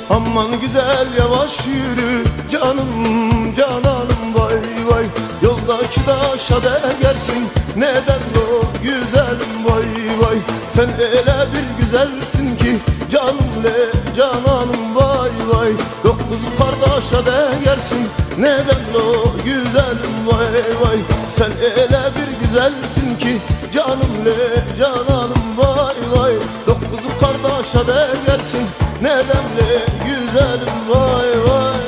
Aman güzel yavaş yürü canım cananım vay vay. Yoldaki taşa değersin neden o güzelim vay vay. Sen öyle bir güzelsin ki canım le cananım vay vay. Dokuz kardeşe değersin neden o güzelim vay vay. Sen öyle bir güzelsin ki canım le cananım vay vay. Dokuz kardeşe değersin neden le güzelim vay vay.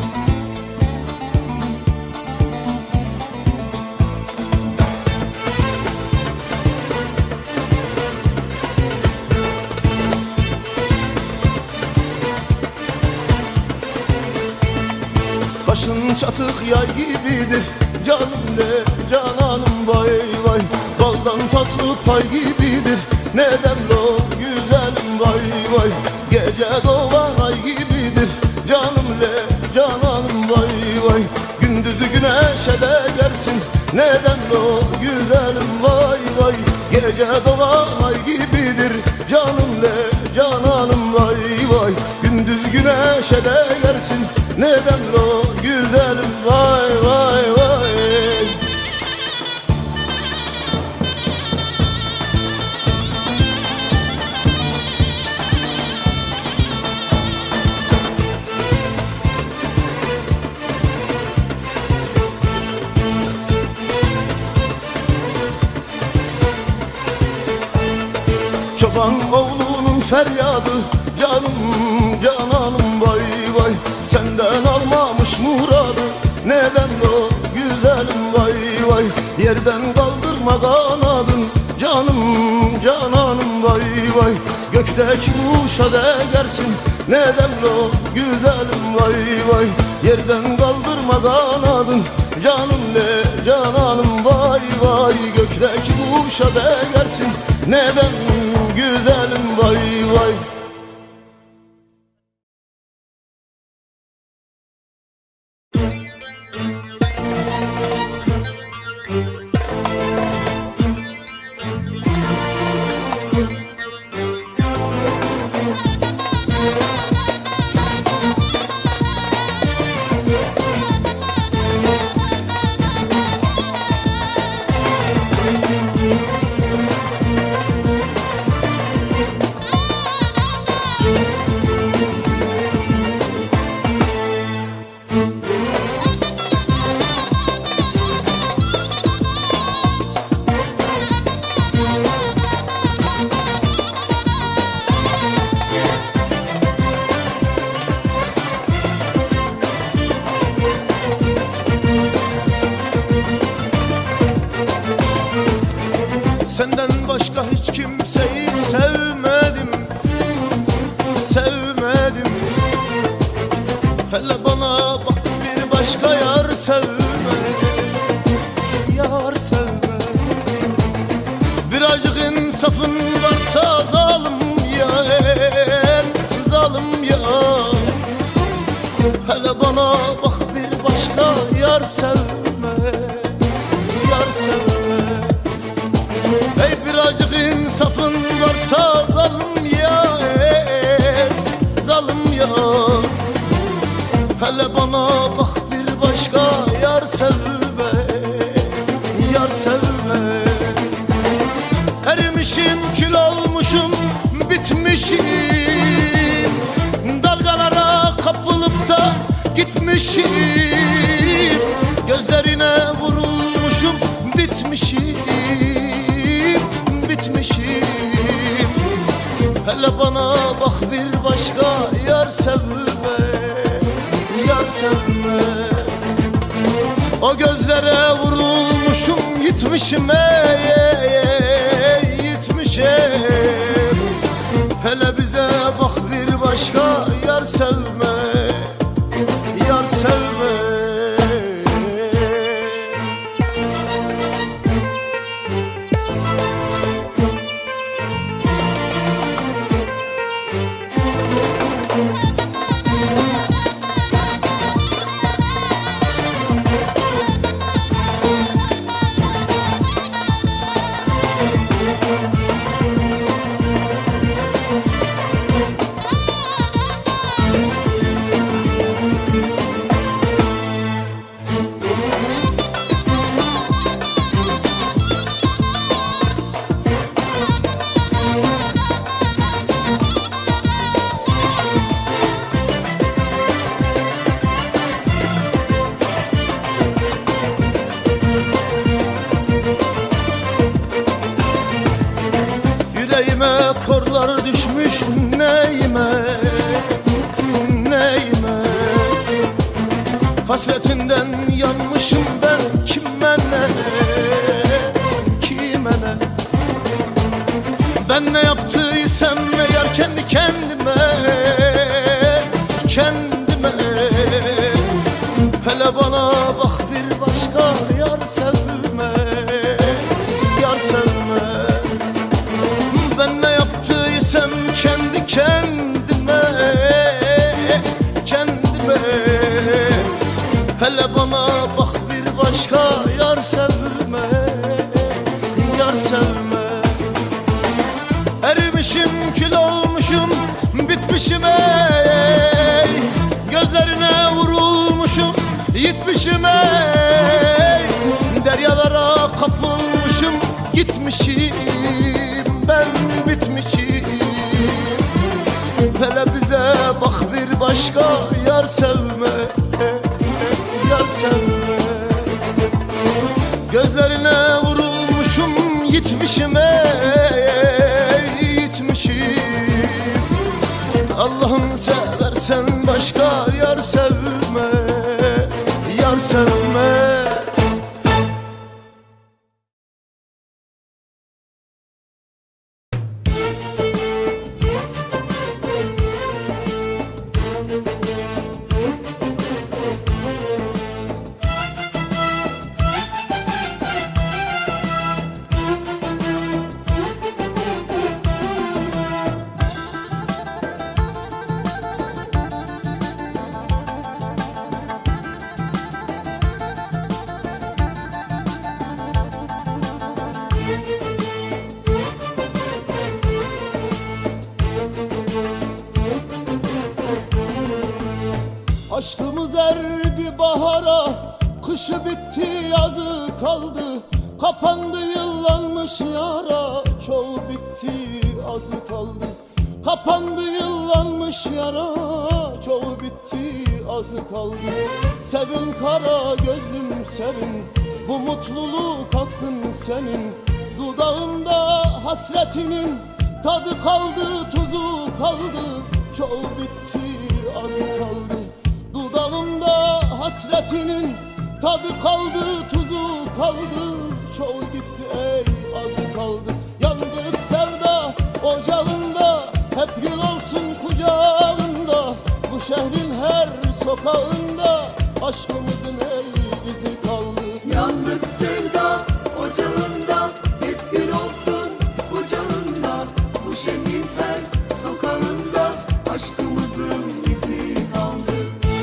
Başın çatık yay gibidir canım le cananım vay vay. Baldan tatlı pay gibidir neden o güzelim vay vay. Gece doğan ay gibidir canım le cananım vay vay. Gündüzü güneşe değersin neden o güzelim vay vay. Gece doğan ay gibidir canım le cananım vay vay. Gündüz güneşe değersin neden o güzelim vay vay vay. Çoban oğlunun feryadı canım cananım vay vay. Senden almamış muradı neden o güzelim vay vay. Yerden kaldırma kanadın canım cananım vay vay. Gökteki kuşa değersin neden o güzelim vay vay. Yerden kaldırma kanadın canım le cananım vay vay. Gökteki kuşa değersin neden güzelim vay vay. Senden başka hiç kimseyi sevmedim, sevmedim. Hele bana bak bir başka yar sevme, yar sevme. Birazcık insafın varsa zalim yar, zalim yar. Hele bana bak bir başka yar sevme, yar sevme. Hey birazcık insafın varsa zalim ya, zalim ya. Hele bana bak bir başka yar sevme, yar sevme. Erimişim, kül olmuşum, bitmişim. Dalgalara kapılıp da gitmişim. Gözlerine vurulmuşum, bitmişim. Hele bana bak bir başka yar sevme, yar sevme. O gözlere vurulmuşum, gitmişim gitmişim. Hele bize bak bir başka yar sevme, yar sevme. Hasretinden yanmışım ben, kime ne, kime ne. Ben ne yaptıysam eğer kendi kendime, kendime. Hele bana bak bir başka yar sevme, yar sevme. Ben ne yaptıysam kendi kendime, kendime. Hele bana bak bir başka yar sevme, yar sevme. Erimişim, kül olmuşum, bitmişim ey. Gözlerine vurulmuşum, yitmişim ey. Deryalara kapılmışım, gitmişim, ben bitmişim. Hele bize bak bir başka yar sevme, yar sevme. Gözlerine vurulmuşum, yitmişim ey, yitmişim. Allah'ım seversen başka yar sevme, yar sevme. Aşkımız erdi bahara, kışı bitti yazı kaldı. Kapandı yıllanmış yara, çoğu bitti azı kaldı. Kapandı yıllanmış yara, çoğu bitti azı kaldı. Sevin kara gözlüm sevin, bu mutluluk hakkın senin. Dudağımda hasretinin tadı kaldı, tuzu kaldı. Çoğu bitti azı kaldı. Dudağımda hasretinin tadı kaldı, tuzu kaldı. Çoğu gitti ey, azı kaldı. Yandık sevda ocağında, hep gül olsun kucağında. Bu şehrin her sokağında aşkımızın ey izi kaldı. Yandık sevda ocağında, hep gül olsun kucağında. Bu şehrin her sokağında aşkımızın izi kaldı.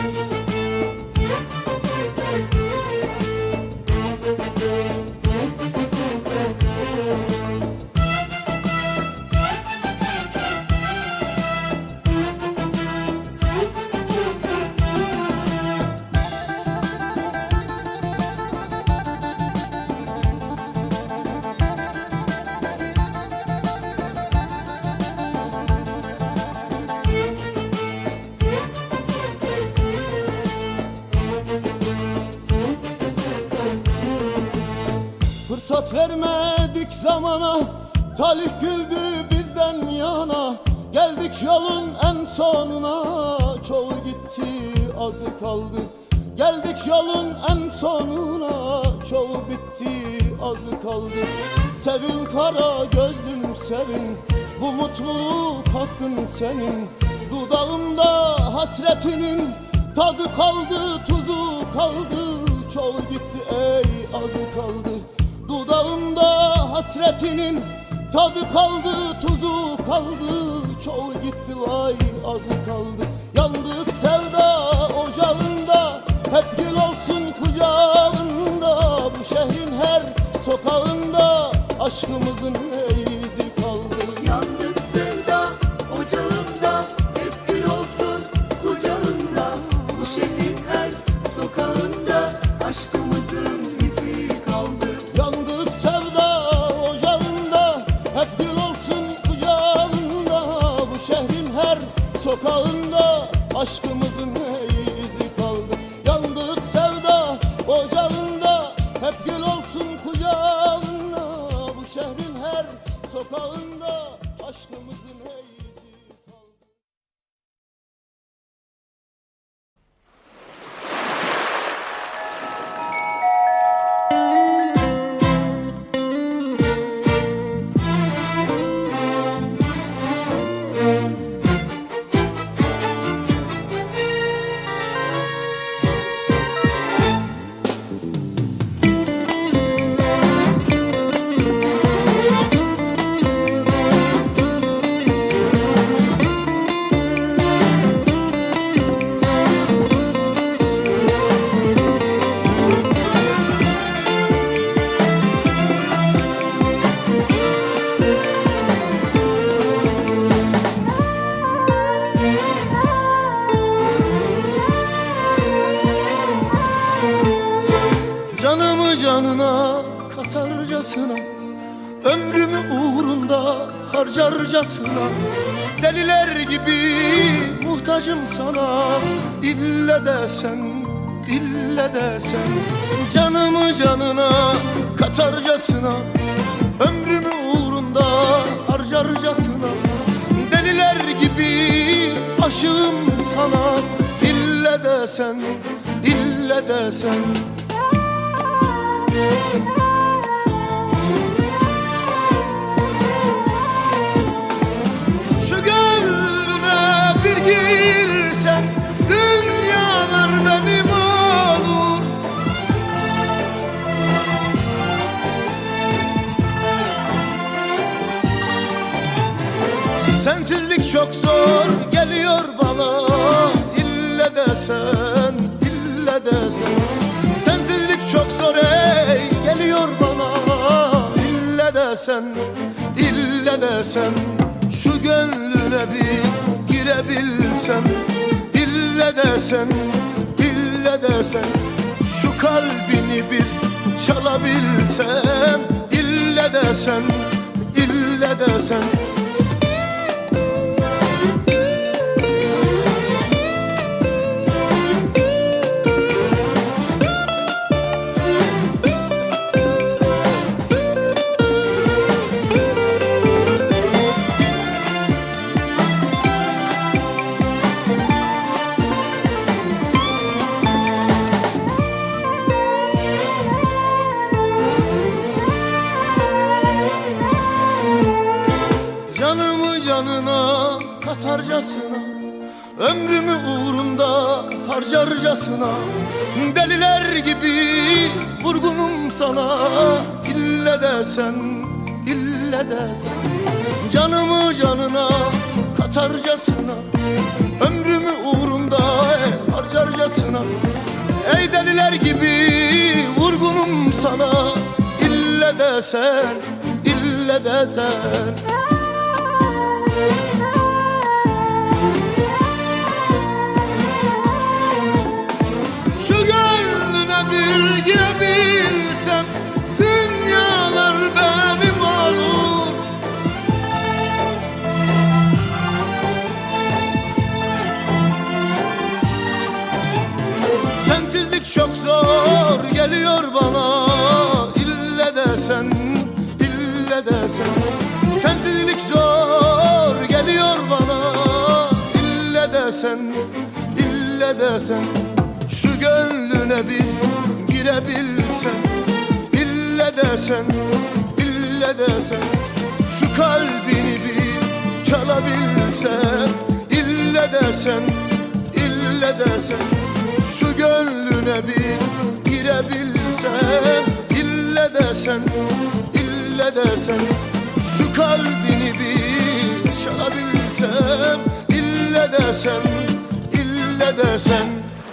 Fırsat vermedik zamana, talih güldü bizden yana. Geldik yolun en sonuna, çoğu gitti azı kaldı. Geldik yolun en sonuna, çoğu bitti azı kaldı. Sevin kara gözlüm sevin, bu mutluluk hakkın senin. Dudağımda hasretinin tadı kaldı, tuzu kaldı. Çoğu gitti ey, azı kaldı. Dudağımda hasretinin tadı kaldı, tuzu kaldı. Çoğu gitti vay, azı kaldı. Yandık sevda ocağında, hep gül olsun kucağında. Bu şehrin her sokağında aşkımızın izi kaldı. Yandık sevda ocağında, hep gül olsun kucağında. Bu şehrin her sokağında aşkımızın izi kaldı. Yandık sevda ocağında, hep gül olsun kucağında. Bu şehrin her sokağında aşkımızın izi kaldı. Yandık sevda ocağında, hep gül olsun kucağında. Bu şehrin her sokağında aşkımızın izi kaldı. katarcasına, ömrümü uğrunda harcarcasına. Deliler gibi muhtacım sana, ille desen, ille desen. Canımı canına katarcasına, ömrümü uğrunda harcarcasına. Deliler gibi aşığım sana, ille desen, ille desen. Şu gönlüne bir girsem dünyalar benim olur. Sensizlik çok zor geliyor bana, ille desen, ille desen. Sensizlik çok zor ey geliyor bana, ille desen, ille desen. Şu gönlüne bir girebilsem, ille desen, ille desen. Şu kalbini bir çalabilsem, ille desen, ille desen. Canımı canına katarcasına, ömrümü uğrunda harcarcasına. Deliler gibi vurgunum sana, ille desen, ille desen. Canımı canına katarcasına, ömrümü uğrunda harcarcasına. Ey deliler gibi vurgunum sana, ille desen, ille desen. Şu gönlüne bir girebilsem dünyalar benim olur. Sensizlik çok zor geliyor bana, ille desen, ille desen. Sensizlik zor geliyor bana, ille desen, ille desen. Şu gönlüne bir girebilsem, ille desen, ille desen. Şu kalbini bir çalabilsem, ille desen, ille desen. Şu gönlüne bir girebilsem, ille desen, ille desen. Şu kalbini bir çalabilsem, ille desen, ille desen.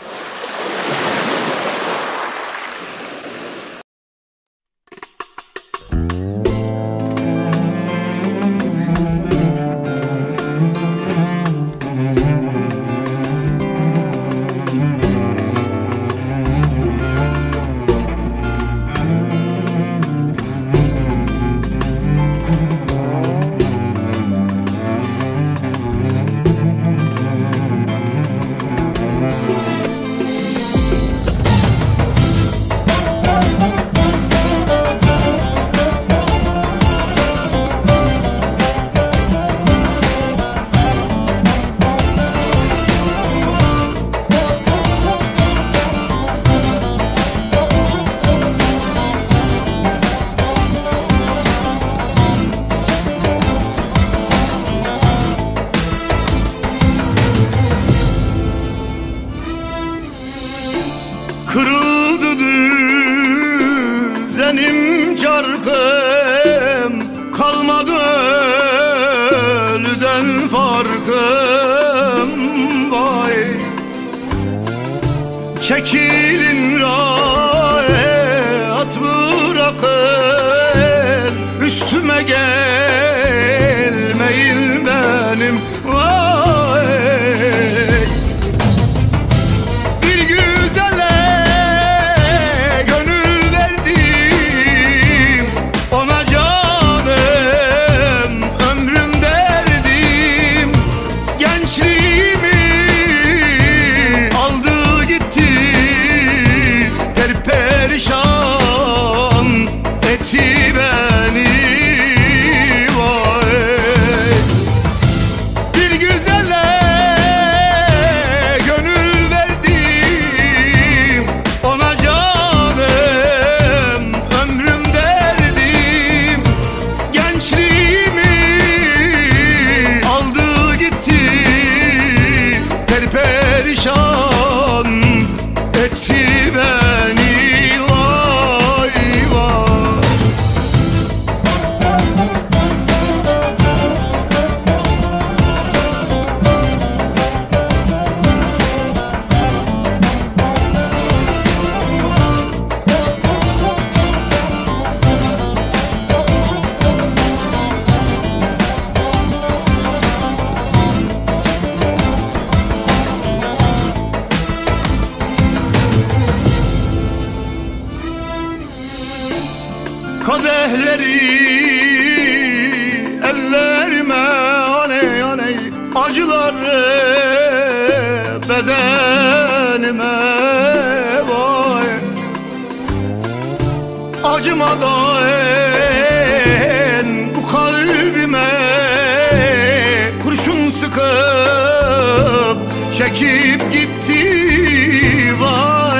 Kırıldı düzenim çarkım, kalmadı ölüden farkım. Vay, çekilin rahat bırakın, üstüme gelmeyin benim. Vay, bir güzele gönül verdim, perişan etti beni. Vay vay. Kadehleri ellerime aley aley, acıları bedenime vay. Acımadan bu kalbime kurşun sıkıp çekip gitti vay.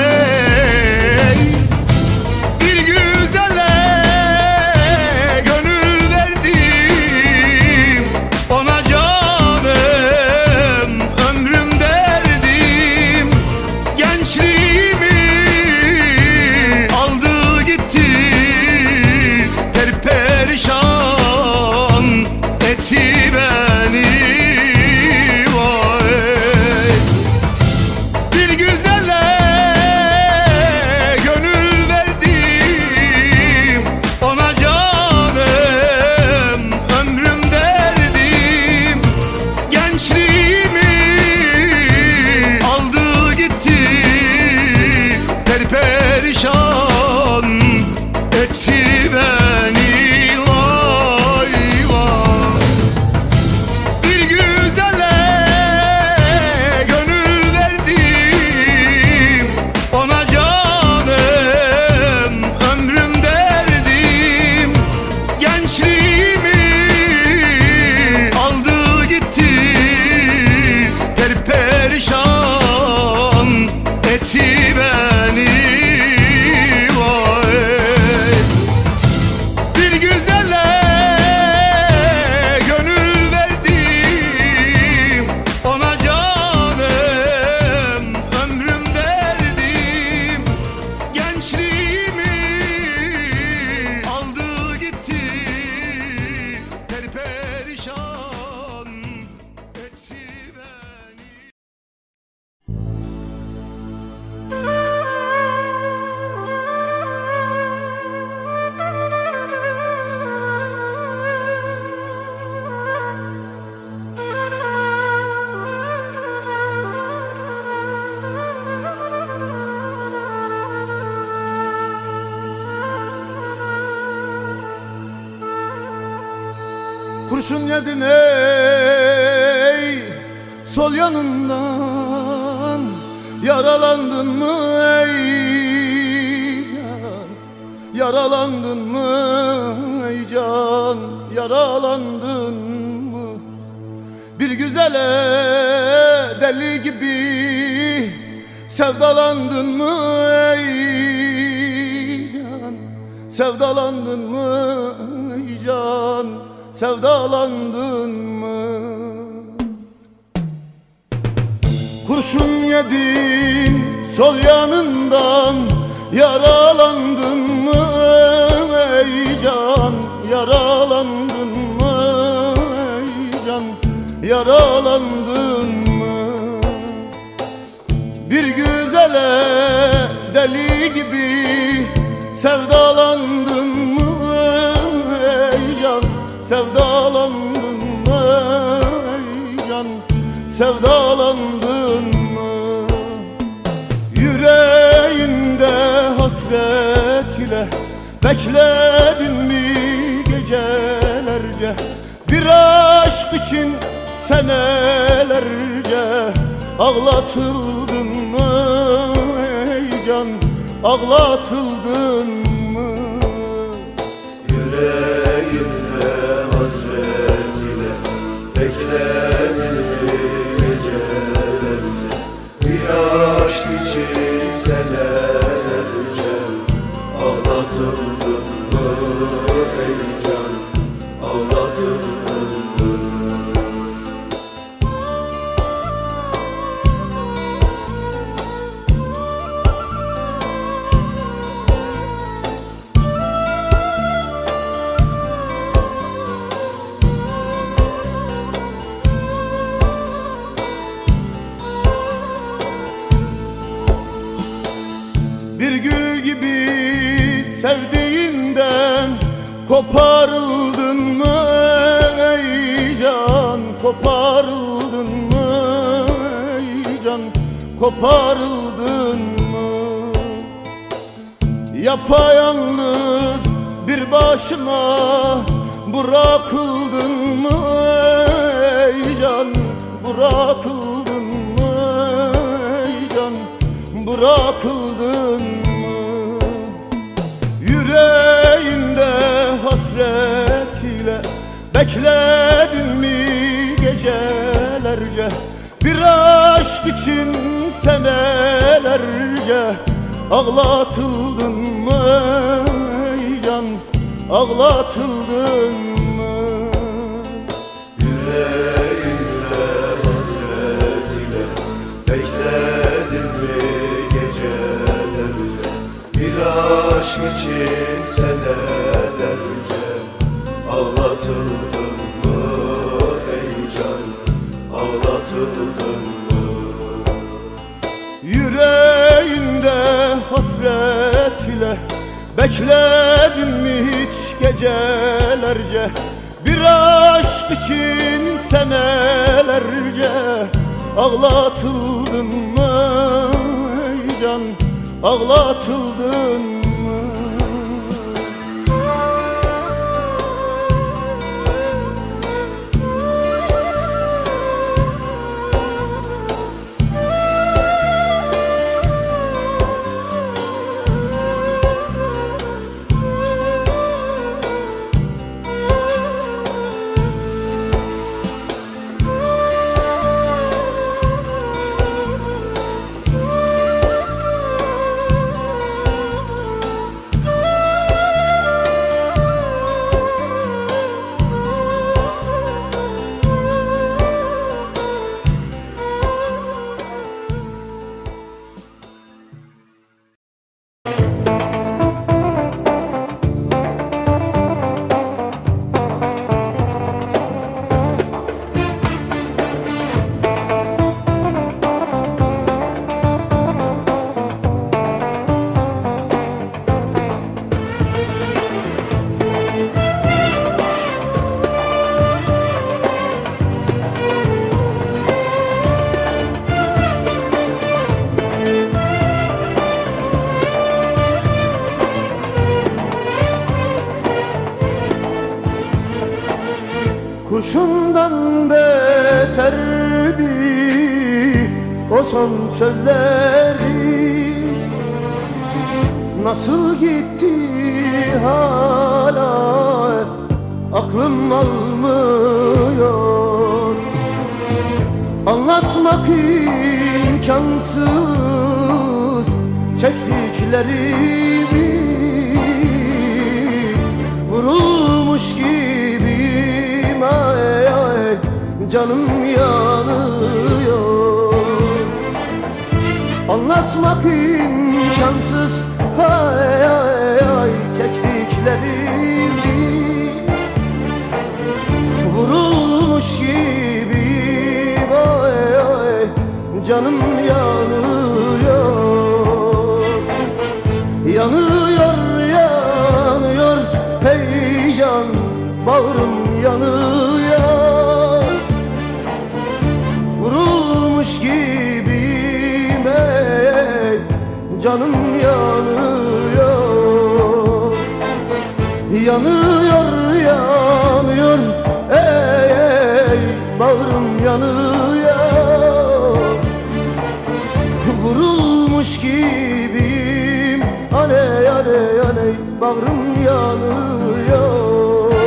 Kurşun yedin ey sol yanından, yaralandın mı ey can, yaralandın mı ey can, yaralandın mı? Bir güzele deli gibi sevdalandın mı ey can, sevdalandın mı ey can, sevdalandın mı? Kurşun yedin sol yanından, yaralandın mı ey can, yaralandın mı ey can, yaralandın mı? Bir güzele deli gibi sevdalandın mı ey can, sevdalandın mı ey can, sevdalandın mı? Yüreğinde hasret ile bekledin mi gecelerce? Bir aşk için senelerce ağlatıldın mı ey can, ağlatıldın mı? Yüreğimde hasret ile bekledin mi gecelerce? Bir aşk için senelerce ağlatıldın mı ey can, ağlatıldın mı? gül gibi sevdiğinden koparıldın mı ey can, koparıldın mı ey can, koparıldın mı? Yapayalnız bir başına bırakıldın mı ey can, bırakıldın mı ey can, bırakıldın mı? Yüreğinde hasret ile bekledin mi gecelerce? Bir aşk için senelerce ağlatıldın mı ey can, ağlatıldın mı? Yüreğinde hasret ile bekledin mi gecelerce? Bir aşk için senelerce ağlatıldın mı ey can, ağlatıldın mı? Yüreğinde hasret ile bekledin mi hiç gecelerce? Bir aşk için senelerce ağlatıldın mı ey can, ağlatıldın mı? Kurşundan beterdi o son sözleri, nasıl gitti hala aklım almıyor. Anlatmak imkansız çektiklerimi, vurulmuş gibiyim ay ay, canım yanıyor. Anlatmak imkansız ay ay ay çektiklerimi, vurulmuş gibiyim ay ay, canım yanıyor. Yanıyor yanıyor hey can, bağrım yanıyor. Vurulmuş gibiyim ey, canım yanıyor. Yanıyor yanıyor ey ey, bağrım yanıyor. Vurulmuş gibiyim aney aney aney, bağrım yanıyor.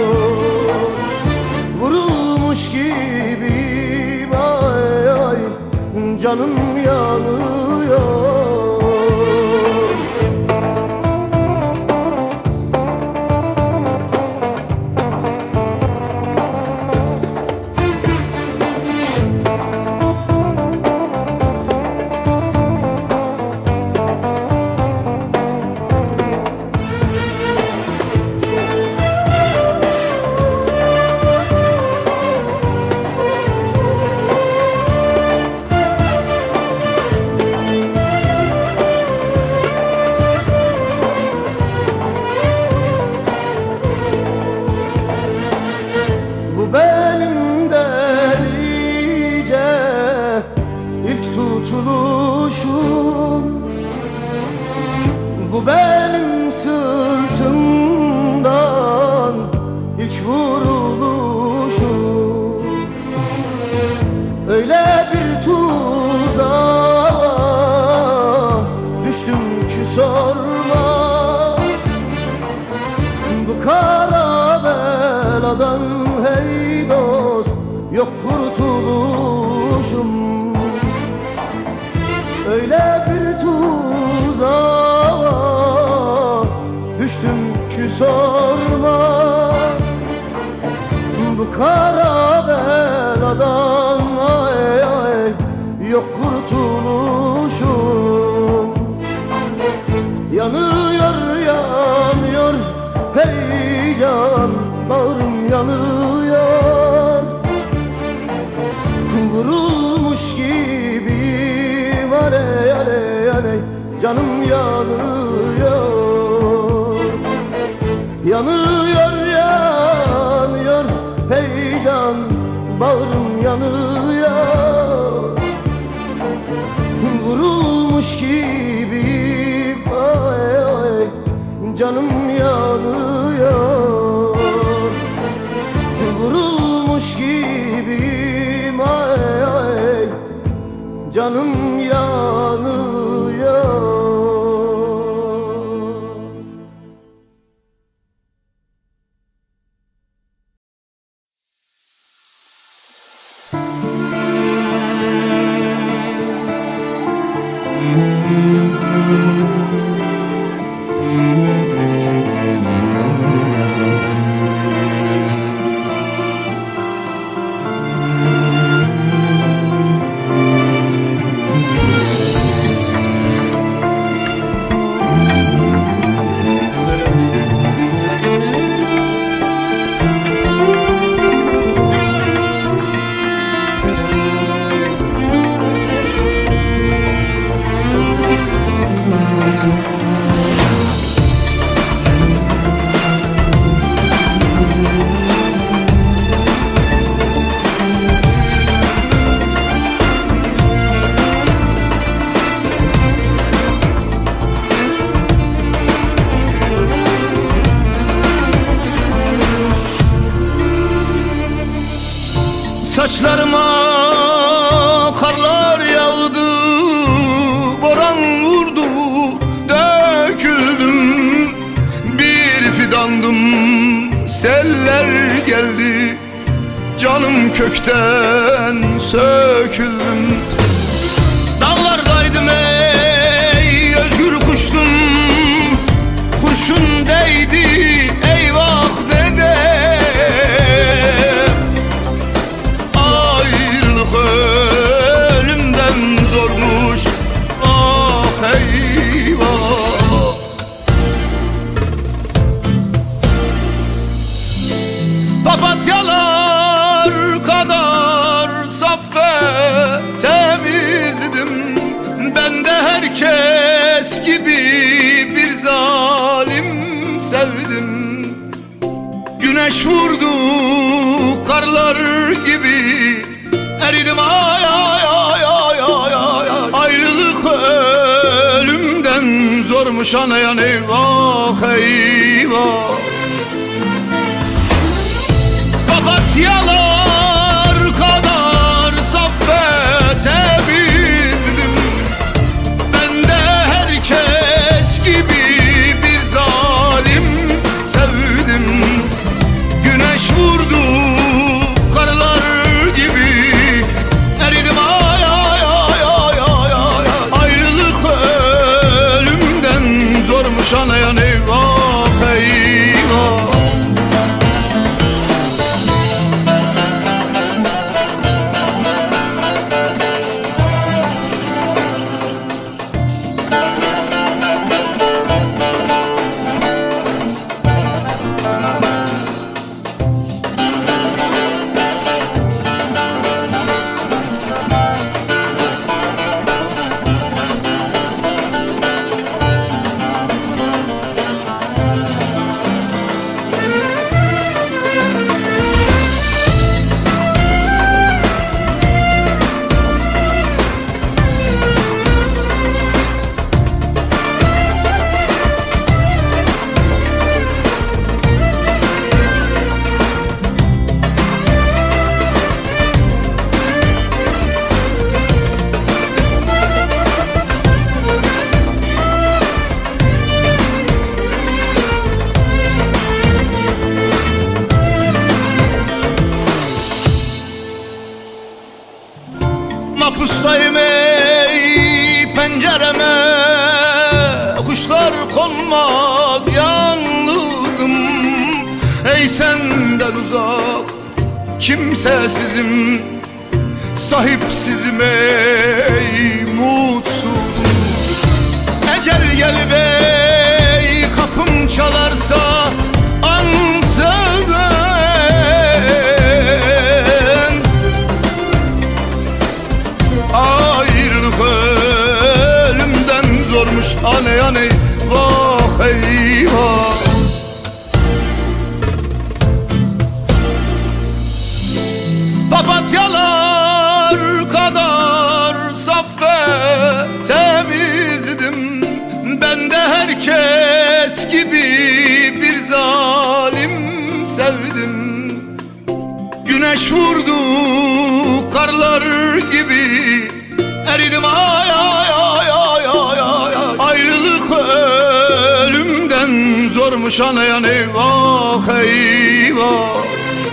Vurulmuş gibiyim ay ay, canım yanıyor. kurşun, bu benim sırtımdan ilk vuruluşum. Öyle bir tuzağa düştüm ki sorma, bu kara beladan hey dost yok kurtuluşum. Öyle bir tuzağa düştüm ki sorma, bu kara beladan ay ay yok kurtuluşum. Yanıyor yanıyor hey can, bağrım yanıyor. Vurulmuş gibiyim aley aley aley, canım yanıyor. Yanıyor yanıyor hey can, bağrım yanıyor. Vurulmuş gibiyim ay ay, canım yanıyor. Vurulmuş gibiyim ay ay, canım yanıyor. Saçlarıma karlar yağdı, boran vurdu, döküldüm. Bir fidandım, seller geldi, canım kökten söküldüm. Dağlardaydım ey özgür kuştum, kurşun değdi eyvah dede. Ölümden zormuş ah eyvah. Papatyalar kadar saf ve temizdim, ben de herkes gibi bir zalim sevdim. Güneş vurdu karlar gibi eridim ay ay ay ay ay ay. Ayrılık ölümden zormuş anayan eyvah eyvah. Papatyalar kadar saf ve temizdim, ben de herkes gibi bir zalim sevdim. Güneş vurdu karlar gibi eridim ay ay ay ay ay ay. Ayrılık ölümden zormuş anayan eyvah eyvah. kimsesizim, sahipsizim ey mutsuzum. Ecel gelip ey kapım çalarsa ansızın, ayrılık ölümden zormuş aney aney, vah eyvah. Papatyalar kadar saf ve temizdim, ben de herkes gibi bir zalim sevdim. Güneş vurdu karlar gibi eridim, ay ay ay ay ay ay. Ayrılık ölümden zormuş aney aney, vah eyvah.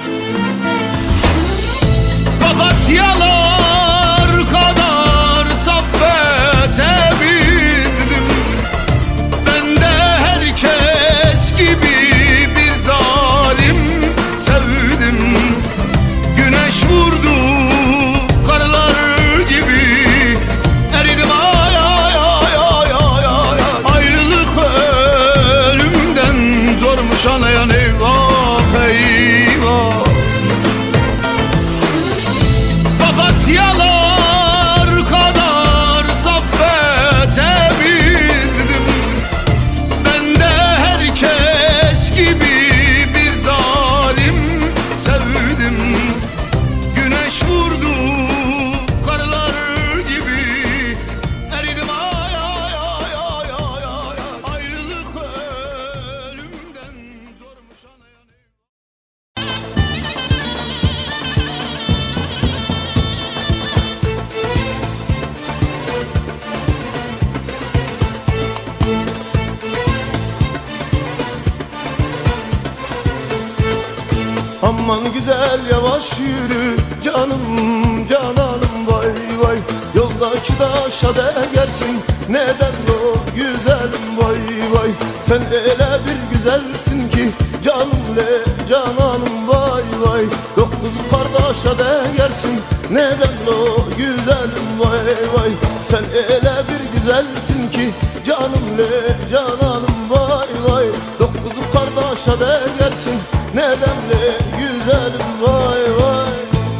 Papatyalar kadar saf ve temizdim, ben de herkes gibi bir zalim sevdim. Güneş vurdu karlar gibi eridim, ay ay ay ay ay ay. Ayrılık ölümden zormuş aney aney, vah eyvah. Papatyalar kadar saf ve temizdim, ben de herkes gibi bir zalim sevdim. Güneş vurdu karlar gibi eridim, ay ay ay ay ay ay. Ayrılık ölümden zormuş aney aney. Aman güzel yavaş yürü canım cananım, vay vay. Yoldaki taşa değersin, neden o güzelim, vay vay. Sen öyle bir güzelsin ki canım le cananım, vay vay. Dokuz kardeşe değersin, neden o güzelim, vay vay. Sen öyle bir güzelsin ki canım le cananım, vay vay. Dokuz kardeşe değersin, neden le güzelim, vay vay.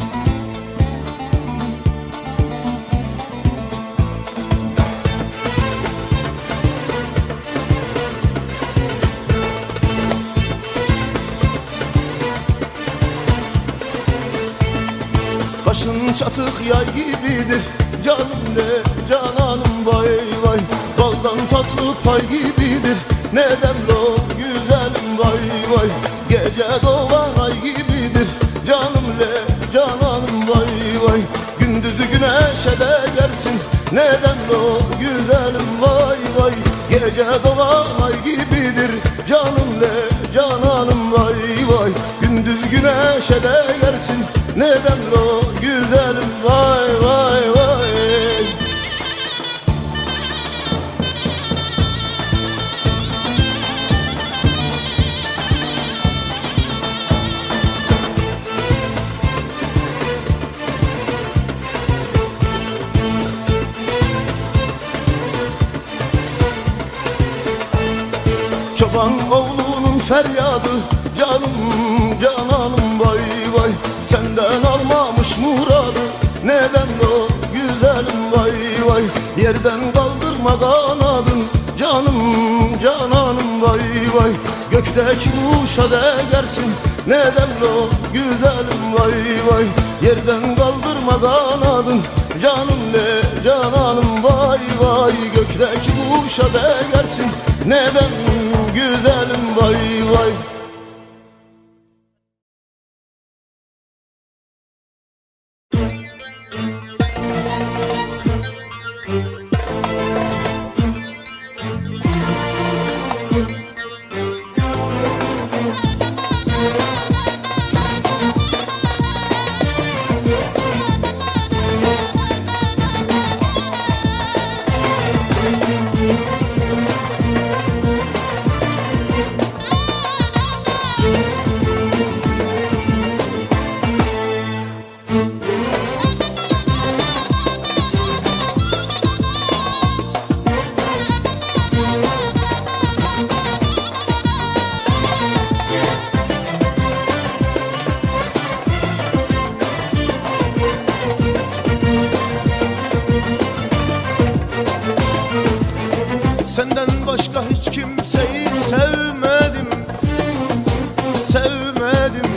Başın çatık yay gibidir canım le cananım, vay vay. Baldan tatlı pay gibidir, neden o güzelim, vay vay. Gece doğan ay gibidir canım le cananım, vay vay. Gündüzü güneşe değersin, neden o güzelim, vay vay. Gece doğan ay gibidir canım le cananım, vay vay. Gündüz güneşe değersin, neden o güzelim, vay vay vay. Çoban oğlunun feryadı canım cananım, vay vay. Senden almamış muradı, neden o güzelim, vay vay. Yerden kaldırma kanadın canım cananım, vay vay. Gökteki kuşa değersin, neden o güzelim, vay vay. Yerden kaldırma kanadın canım le cananım, vay vay. Gökteki kuşa değersin, neden güzelim, vay vay. Senden başka hiç kimseyi sevmedim, sevmedim.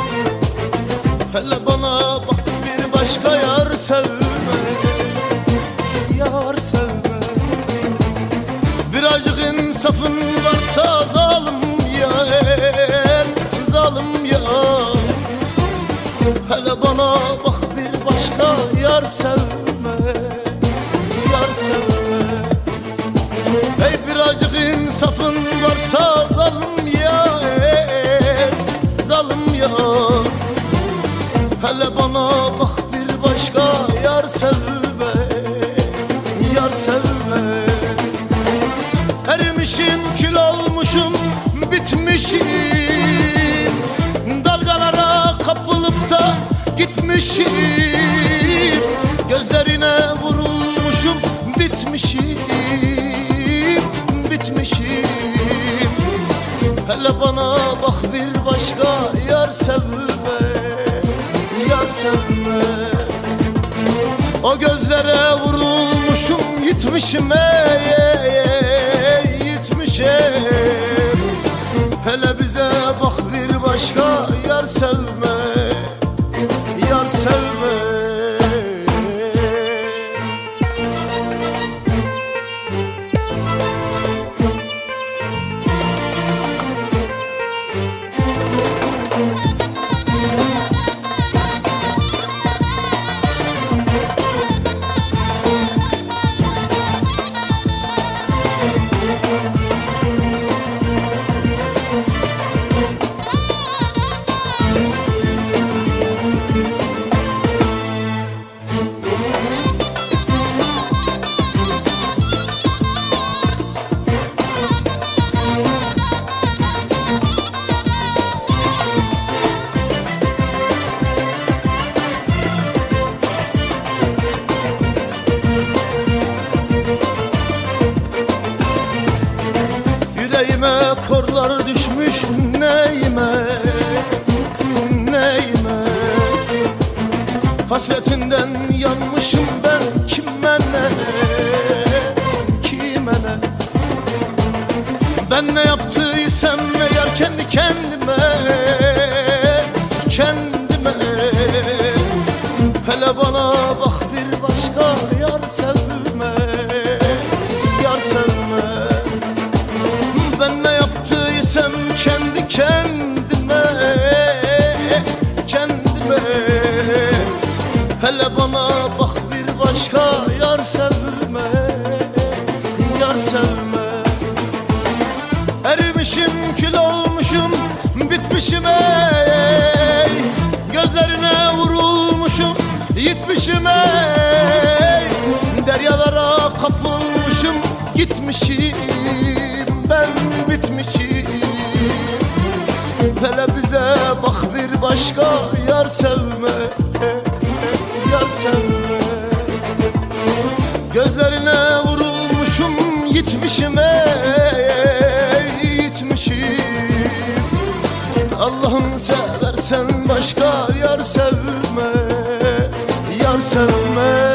Hele bana bak bir başka yar sevme, yar sevme. Birazcık insafın varsa zalim yar, zalim yar. Hele bana bak bir başka yar sevme, yar sevme. Hey birazcık insafın varsa zalim yar, zalim yar. Hele bana bak bir başka yar sevme, yar sevme. Erimişim, kül olmuşum, bitmişim. Dalgalara kapılıp da gitmişim. Gözlerine vurulmuşum, bitmişim, bitmişim. Hele bana bak bir başka yar sevme, yar sevme. O gözlere vurulmuşum, gitmişim, gitmişim. Hele bize bak bir başka yar sevme, yar sevme. Yüreğime korlar düşmüş, neyime, neyime. Hasretinden yanmışım ben, kime ne, kime ne. Ben ne yaptıysam eğer kendi kendime, kendime. Hele bana bak bir başka yar sevme, yar sevme. Ben ne yaptıysam kendi kendime, kendime. Hele bana bak bir başka yar sevme, yar sevme. Erimişim, kül olmuşum, bitmişim ey. Gözlerine vurulmuşum, gitmişim ey. Deryalara kapılmışım, gitmişim, ben bitmişim. Hele bize bak bir başka yar sevme, yar sevme. Gözlerine vurulmuşum, gitmişim ey, gitmişim. Allah'ım seversen başka yar sevme, yar sevme.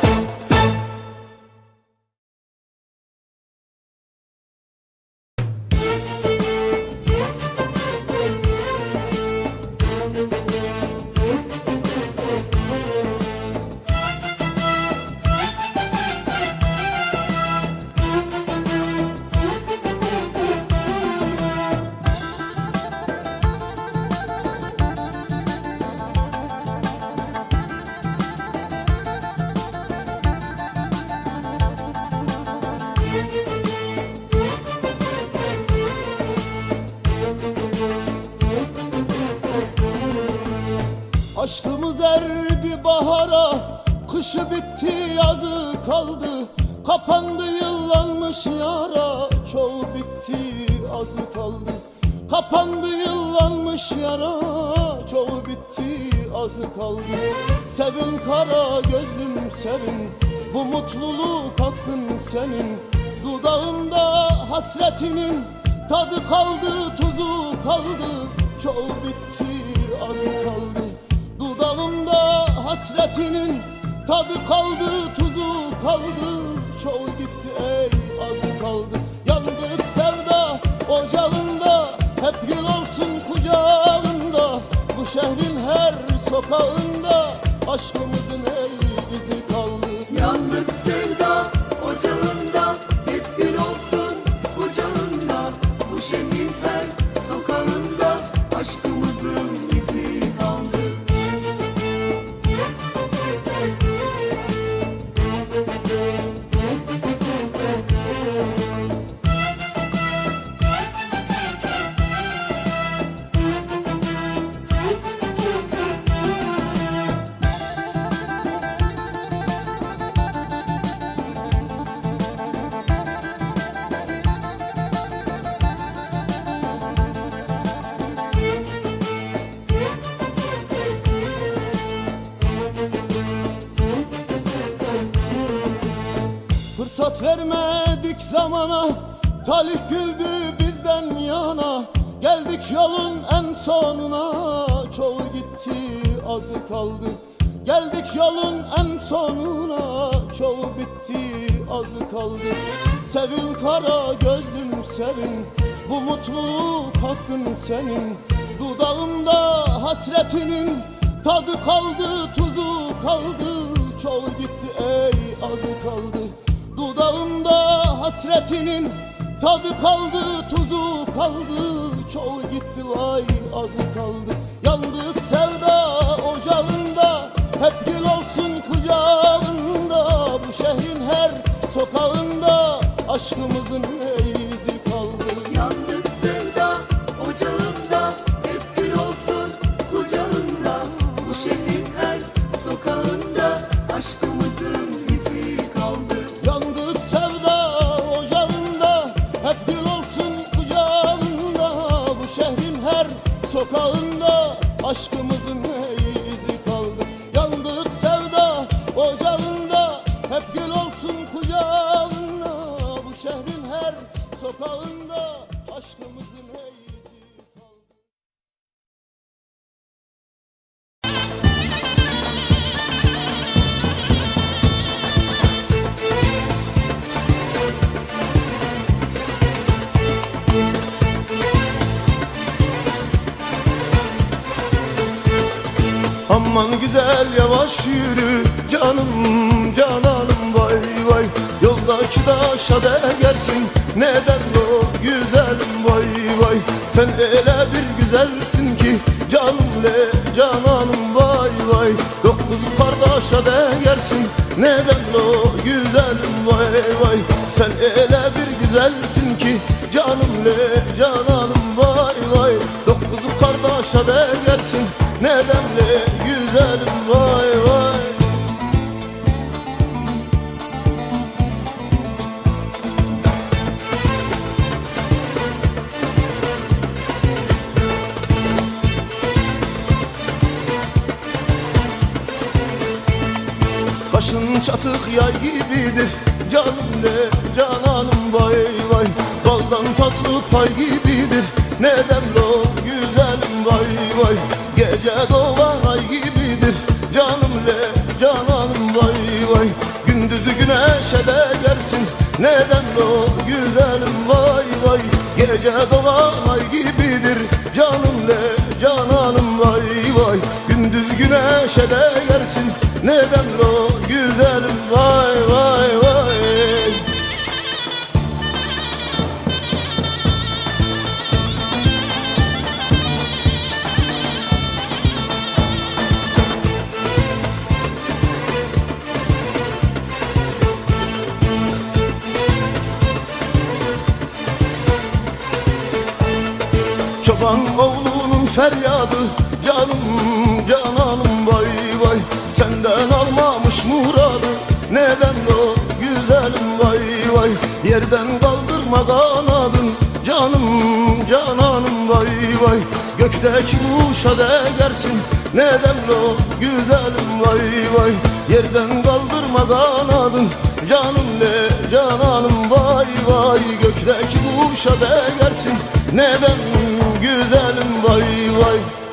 Aşkımız erdi bahara, kışı bitti yazı kaldı. Kapandı yıllanmış yara, çoğu bitti azı kaldı. Kapandı yıllanmış yara, çoğu bitti azı kaldı. Sevin kara gözlüm sevin, bu mutluluk hakkın senin. Dudağımda hasretinin tadı kaldı, tuzu kaldı. Çoğu bitti azı kaldı. Dudağımda hasretinin tadı kaldı, tuzu kaldı. Çoğu gitti ey azı kaldı. aşkımızın ey izi kaldı. Yandık sevda ocağında, hep gül olsun kucağında. Bu şehrin her sokağında aşkımızın izi kaldı. Fırsat vermedik zamana, talih güldü bizden yana. Geldik yolun en sonuna, çoğu gitti azı kaldı. Geldik yolun en sonuna, çoğu bitti azı kaldı. Sevin kara gözlüm sevin, bu mutluluk hakkın senin. Dudağımda hasretinin tadı kaldı, tuzu kaldı. Çoğu gitti ey azı kaldı. Dudağımda hasretinin tadı kaldı, tuzu kaldı. Çoğu gitti vay azı kaldı. Yandık sevda ocağında, hep gül olsun kucağında. Bu şehrin her sokağında aşkımızın ey izi kaldı. Yandık sevda ocağında, hep gül olsun kucağında. Bu şehrin her sokağında aşkımızın izi kaldı. Yandık sevda ocağında, hep gül olsun kucağında. Bu şehrin her sokağında aşkımızın ey izi kaldı. Yandık sevda ocağında, hep gül olsun kucağında. Bu şehrin her sokağında aşkımızın ey izi kaldı. Aman güzel yavaş yürü canım cananım vay vay. Yoldaki taşa değersin neden o güzelim vay vay. Sen öyle bir güzelsin ki canım le cananım vay vay. Dokuz kardeşe değersin neden o güzelim vay vay. Sen öyle bir güzelsin ki canım le cananım vay vay. Dokuz kardeşe değersin neden le güzelim vay vay. Başın çatık yay gibidir canım le cananım vay vay. Baldan tatlı pay gibidir neden o güzelim vay vay. Gece doğan ay gibidir canım le cananım vay vay. Gündüzü güneşe değersin neden o güzelim vay vay. Gece doğan ay gibidir canım le cananım vay vay. Gündüz güneşe değersin neden o güzelim vay vay vay. Çoban oğlunun feryadı canım cananım vay vay. Senden almamış muradı neden o güzelim vay vay. Yerden kaldırma kanadın canım cananım vay vay. Gökteki kuşa değersin neden o güzelim vay vay. Yerden kaldırma kanadın canım le cananım vay vay. Gökteki kuşa değersin neden güzelim vay vay.